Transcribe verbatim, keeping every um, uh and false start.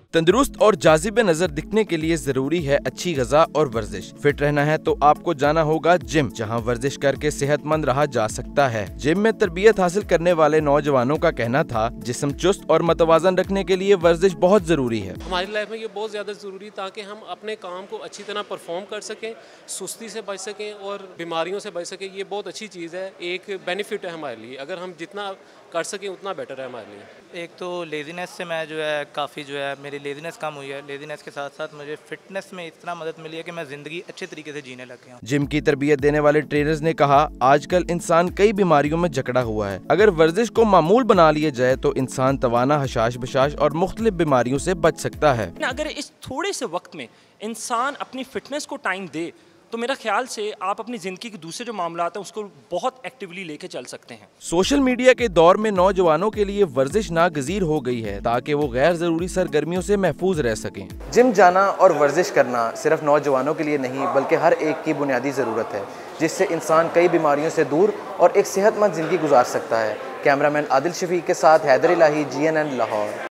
तंदुरुस्त और जाजिब नजर दिखने के लिए जरूरी है अच्छी ग़िज़ा और वर्जिश। फिट रहना है तो आपको जाना होगा जिम, जहां वर्जिश करके सेहतमंद रहा जा सकता है। जिम में तरबियत हासिल करने वाले नौजवानों का कहना था, जिस्म चुस्त और मतवाजन रखने के लिए वर्जिश बहुत जरूरी है। हमारी लाइफ में ये बहुत ज़्यादा ज़रूरी ताकि हम अपने काम को अच्छी तरह परफॉर्म कर सकें, सुस्ती से बच सकें और बीमारियों से बच सकें। ये बहुत अच्छी चीज़ है, एक बेनिफिट है हमारे लिए। अगर हम जितना कर सकें उतना बेटर है हमारे लिए। एक तो लेज़ीनेस से मैं जो है काफ़ी जो है मेरी लेज़ीनेस कम हुई है। लेज़ीनेस के साथ साथ मुझे फिटनेस में इतना मदद मिली है कि मैं ज़िंदगी अच्छे तरीके से जीने लग गया हूँ। जिम की तरबियत देने वाले ट्रेनर्स ने कहा, आजकल इंसान कई बीमारियों में जकड़ा हुआ है। अगर वर्जिश को मामूल बना लिया जाए तो इंसान तवाना, हशाश बशाश और मुख्तलिफ बीमारियों से बच सकता है। अगर इस थोड़े से वक्त में इंसान अपनी फिटनेस को टाइम दे तो मेरा ख्याल से आप अपनी ज़िंदगी के दूसरे जो मामलात हैं उसको बहुत एक्टिवली लेके चल सकते हैं। सोशल मीडिया के दौर में नौजवानों के लिए वर्जिश नागज़ीर हो गई है ताकि वो गैर ज़रूरी सरगर्मियों से महफूज रह सकें। जिम जाना और वर्जिश करना सिर्फ नौजवानों के लिए नहीं बल्कि हर एक की बुनियादी ज़रूरत है, जिससे इंसान कई बीमारियों से दूर और एक सेहतमंद ज़िंदगी गुजार सकता है। कैमरामैन आदिल शफीक के साथ Haider Ilahi, G N N Lahore.